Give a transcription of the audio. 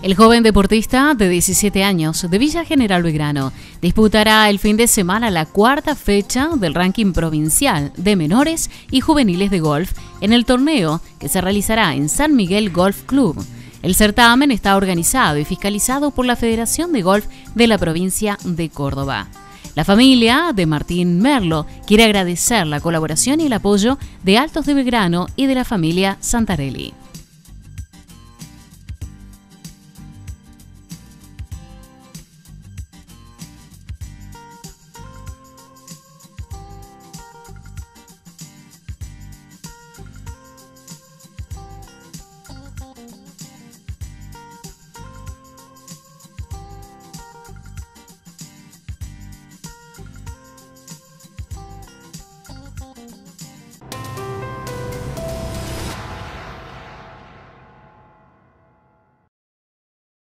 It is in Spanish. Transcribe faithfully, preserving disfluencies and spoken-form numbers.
El joven deportista de diecisiete años de Villa General Belgrano disputará el fin de semana la cuarta fecha del ranking provincial de menores y juveniles de golf en el torneo que se realizará en San Miguel Golf Club. El certamen está organizado y fiscalizado por la Federación de Golf de la provincia de Córdoba. La familia de Martín Merlo quiere agradecer la colaboración y el apoyo de Altos de Belgrano y de la familia Santarelli.